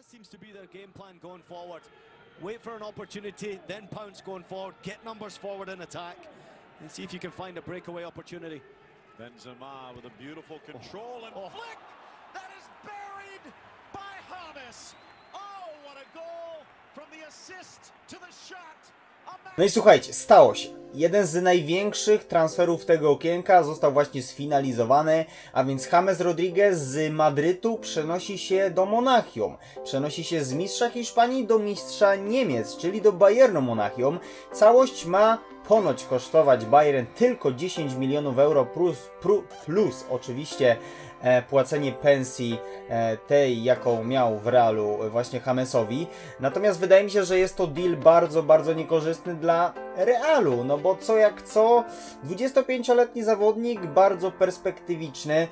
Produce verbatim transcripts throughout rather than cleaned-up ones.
seems to be their game plan going forward. Wait for an opportunity, then pounce going forward, get numbers forward in attack, and see if you can find a breakaway opportunity. Benzema with a beautiful control and oh. flick that is buried by James. Oh, what a goal from the assist to the shot. No i słuchajcie, stało się. Jeden z największych transferów tego okienka został właśnie sfinalizowany, a więc James Rodriguez z Madrytu przenosi się do Monachium. Przenosi się z mistrza Hiszpanii do mistrza Niemiec, czyli do Bayernu Monachium. Całość ma ponoć kosztować Bayern tylko dziesięć milionów euro plus, plus, plus oczywiście e, płacenie pensji e, tej, jaką miał w Realu właśnie Jamesowi. Natomiast wydaje mi się, że jest to deal bardzo, bardzo niekorzystny dla Realu, no bo co jak co, dwudziestopięcioletni zawodnik, bardzo perspektywiczny,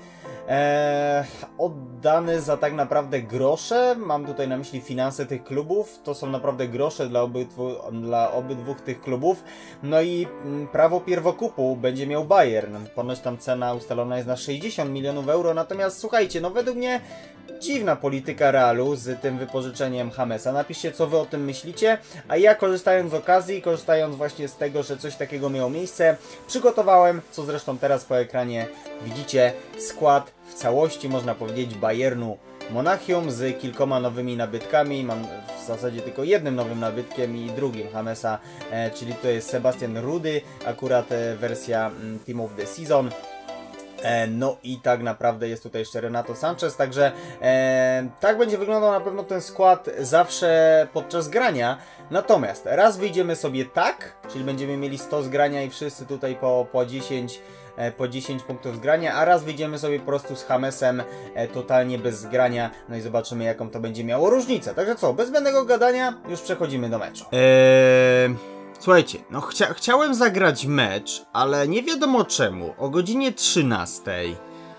e, oddany za tak naprawdę grosze, mam tutaj na myśli finanse tych klubów, to są naprawdę grosze dla obydwu, dla obydwu tych klubów, no i prawo pierwokupu będzie miał Bayern. Ponoć tam cena ustalona jest na sześćdziesiąt milionów euro. Natomiast słuchajcie, no według mnie dziwna polityka Realu z tym wypożyczeniem Jamesa. Napiszcie, co wy o tym myślicie. A ja, korzystając z okazji, korzystając właśnie z tego, że coś takiego miało miejsce, przygotowałem, co zresztą teraz po ekranie widzicie, skład w całości, można powiedzieć, Bayernu Monachium z kilkoma nowymi nabytkami. Mam w zasadzie tylko jednym nowym nabytkiem i drugim Jamesa, e, czyli to jest Sebastian Rudy, akurat e, wersja mm, Team of the Season. E, no i tak naprawdę jest tutaj jeszcze Renato Sanchez, także e, tak będzie wyglądał na pewno ten skład zawsze podczas grania. Natomiast raz wyjdziemy sobie tak, czyli będziemy mieli sto zgrania i wszyscy tutaj po, po dziesięć po dziesięć punktów zgrania, a raz wyjdziemy sobie po prostu z Jamesem e, totalnie bez zgrania, no i zobaczymy, jaką to będzie miało różnicę. Także co, bez zbędnego gadania, już przechodzimy do meczu. Eee, słuchajcie, no chcia chciałem zagrać mecz, ale nie wiadomo czemu, o godzinie trzynastej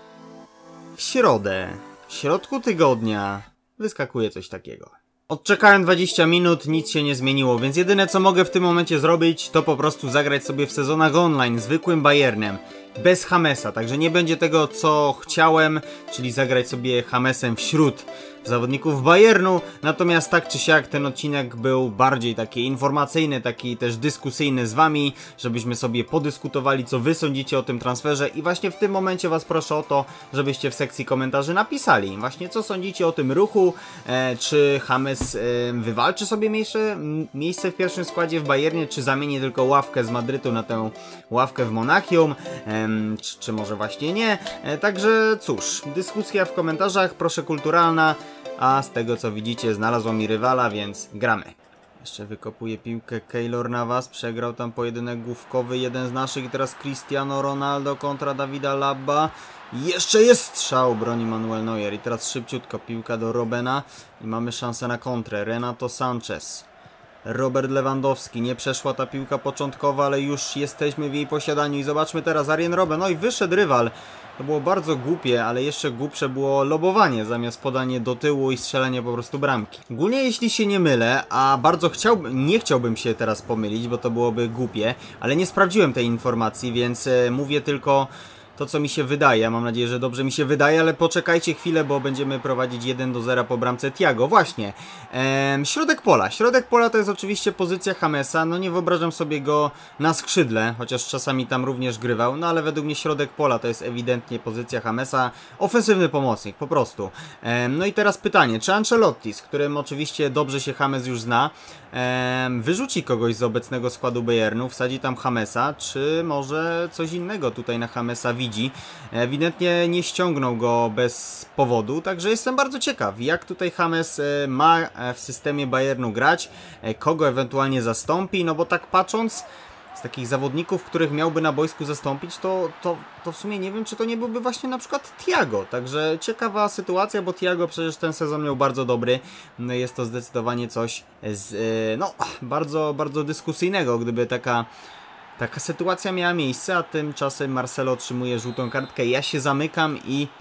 w środę, w środku tygodnia wyskakuje coś takiego. Odczekałem dwadzieścia minut, nic się nie zmieniło, więc jedyne co mogę w tym momencie zrobić, to po prostu zagrać sobie w sezonach online zwykłym Bayernem, bez Jamesa, także nie będzie tego co chciałem, czyli zagrać sobie Jamesem wśród zawodników Bayernu. Natomiast tak czy siak ten odcinek był bardziej taki informacyjny, taki też dyskusyjny z wami, żebyśmy sobie podyskutowali, co wy sądzicie o tym transferze i właśnie w tym momencie was proszę o to, żebyście w sekcji komentarzy napisali właśnie co sądzicie o tym ruchu, e, czy James e, wywalczy sobie miejsce, miejsce w pierwszym składzie w Bayernie, czy zamieni tylko ławkę z Madrytu na tę ławkę w Monachium, e, czy, czy może właśnie nie. E, także cóż, dyskusja w komentarzach, proszę kulturalna. A z tego co widzicie znalazło mi rywala, więc gramy. Jeszcze wykopuje piłkę Keylor Navas, przegrał tam pojedynek główkowy, jeden z naszych i teraz Cristiano Ronaldo kontra Davida Labba. Jeszcze jest strzał, broni Manuel Neuer i teraz szybciutko piłka do Robena i mamy szansę na kontrę. Renato Sanchez, Robert Lewandowski, nie przeszła ta piłka początkowa, ale już jesteśmy w jej posiadaniu i zobaczmy teraz Arjen Robben, no i wyszedł rywal. To było bardzo głupie, ale jeszcze głupsze było lobowanie zamiast podanie do tyłu i strzelanie po prostu bramki. Ogólnie jeśli się nie mylę, a bardzo chciałbym, nie chciałbym się teraz pomylić, bo to byłoby głupie, ale nie sprawdziłem tej informacji, więc e, mówię tylko to co mi się wydaje. Mam nadzieję, że dobrze mi się wydaje, ale poczekajcie chwilę, bo będziemy prowadzić jeden do zera po bramce Thiago. Właśnie, ehm, środek pola. Środek pola to jest oczywiście pozycja Jamesa. No nie wyobrażam sobie go na skrzydle, chociaż czasami tam również grywał. No ale według mnie środek pola to jest ewidentnie pozycja Jamesa. Ofensywny pomocnik, po prostu. Ehm, no i teraz pytanie, czy Ancelotti, z którym oczywiście dobrze się James już zna, ehm, wyrzuci kogoś z obecnego składu Bayernu, wsadzi tam Jamesa, czy może coś innego tutaj na Jamesa widzi? Ewidentnie nie ściągnął go bez powodu, także jestem bardzo ciekaw, jak tutaj James ma w systemie Bayernu grać, kogo ewentualnie zastąpi, no bo tak patrząc z takich zawodników, których miałby na boisku zastąpić, to, to, to w sumie nie wiem, czy to nie byłby właśnie na przykład Thiago, także ciekawa sytuacja, bo Thiago przecież ten sezon miał bardzo dobry, no jest to zdecydowanie coś z, no, bardzo, bardzo dyskusyjnego, gdyby taka Taka sytuacja miała miejsce, a tymczasem Marcelo otrzymuje żółtą kartkę. Ja się zamykam i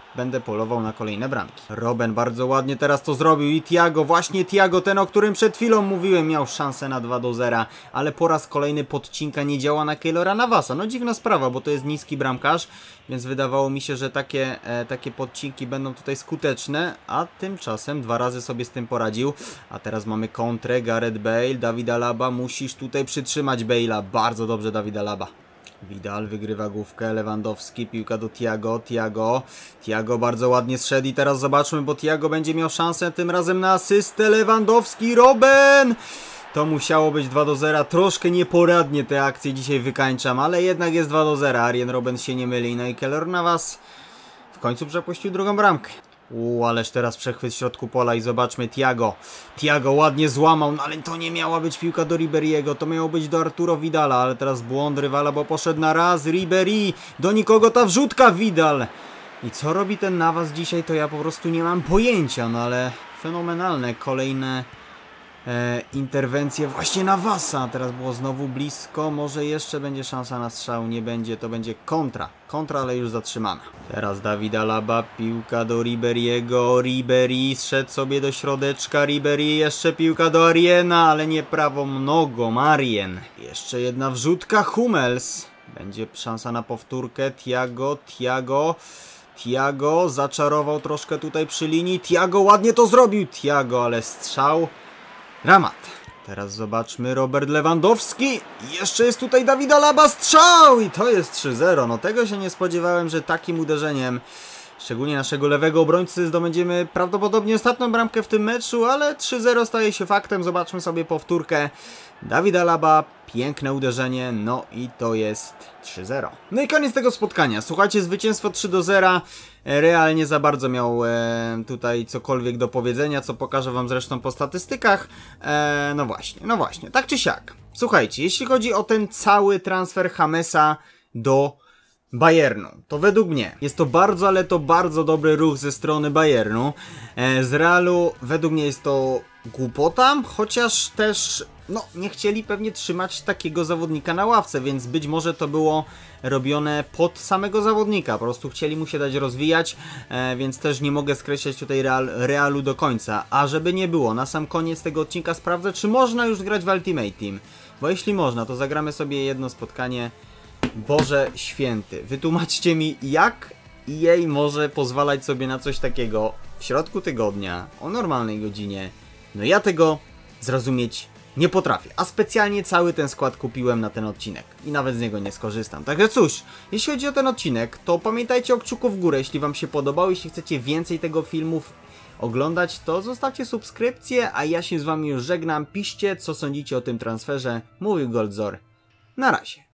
będę polował na kolejne bramki. Robben bardzo ładnie teraz to zrobił i Thiago, właśnie Thiago, ten o którym przed chwilą mówiłem, miał szansę na dwa do zera, ale po raz kolejny podcinka nie działa na Keylora Navasa. No dziwna sprawa, bo to jest niski bramkarz, więc wydawało mi się, że takie, e, takie podcinki będą tutaj skuteczne, a tymczasem dwa razy sobie z tym poradził. A teraz mamy kontrę, Gareth Bale, David Alaba, musisz tutaj przytrzymać Bale'a. Bardzo dobrze David Alaba. Vidal wygrywa główkę, Lewandowski, piłka do Thiago, Thiago, Thiago bardzo ładnie zszedł i teraz zobaczmy, bo Thiago będzie miał szansę tym razem na asystę, Lewandowski, Robben! To musiało być dwa do zera, troszkę nieporadnie te akcje dzisiaj wykańczam, ale jednak jest dwa do zera, Arjen Robben się nie myli, no i Keylor Navas w końcu przepuścił drugą bramkę. Uuu, ależ teraz przechwyt w środku pola i zobaczmy Thiago. Thiago ładnie złamał, no ale to nie miała być piłka do Riberiego, to miało być do Arturo Vidala, ale teraz błąd rywala, bo poszedł na raz, Ribery, do nikogo ta wrzutka, Vidal. I co robi ten Navas dzisiaj, to ja po prostu nie mam pojęcia, no ale fenomenalne kolejne e, interwencje właśnie Navasa. Teraz było znowu blisko, może jeszcze będzie szansa na strzał, nie będzie, to będzie kontra. Kontra, ale już zatrzymana. Teraz David Alaba, piłka do Riberiego, Ribery zszedł sobie do środeczka, Ribery, jeszcze piłka do Ariena, ale nie prawą nogą, Arjen. Jeszcze jedna wrzutka, Hummels. Będzie szansa na powtórkę, Thiago, Thiago, Thiago zaczarował troszkę tutaj przy linii, Thiago ładnie to zrobił, Thiago, ale strzał, dramat. Teraz zobaczmy, Robert Lewandowski, jeszcze jest tutaj David Alaba, strzał i to jest trzy zero, no tego się nie spodziewałem, że takim uderzeniem, szczególnie naszego lewego obrońcy, zdobędziemy prawdopodobnie ostatnią bramkę w tym meczu, ale trzy zero staje się faktem, zobaczmy sobie powtórkę, David Alaba, piękne uderzenie, no i to jest trzy zero. No i koniec tego spotkania, słuchajcie, zwycięstwo trzy do zera, Real nie za bardzo miał e, tutaj cokolwiek do powiedzenia, co pokażę wam zresztą po statystykach. E, no właśnie, no właśnie, tak czy siak. Słuchajcie, jeśli chodzi o ten cały transfer Jamesa do Bayernu, to według mnie jest to bardzo, ale to bardzo dobry ruch ze strony Bayernu. E, z Realu według mnie jest to głupota, chociaż też no nie chcieli pewnie trzymać takiego zawodnika na ławce, więc być może to było robione pod samego zawodnika, po prostu chcieli mu się dać rozwijać, e, więc też nie mogę skreślać tutaj Real, Realu do końca. A żeby nie było, na sam koniec tego odcinka sprawdzę, czy można już grać w Ultimate Team, bo jeśli można, to zagramy sobie jedno spotkanie. Boże święty, wytłumaczcie mi, jak E A może pozwalać sobie na coś takiego w środku tygodnia, o normalnej godzinie. No ja tego zrozumieć nie potrafię, a specjalnie cały ten skład kupiłem na ten odcinek i nawet z niego nie skorzystam. Także cóż, jeśli chodzi o ten odcinek, to pamiętajcie o kciuku w górę, jeśli wam się podobał, jeśli chcecie więcej tego filmów oglądać, to zostawcie subskrypcję, a ja się z wami już żegnam. Piszcie, co sądzicie o tym transferze. Mówił Goldzor. Na razie.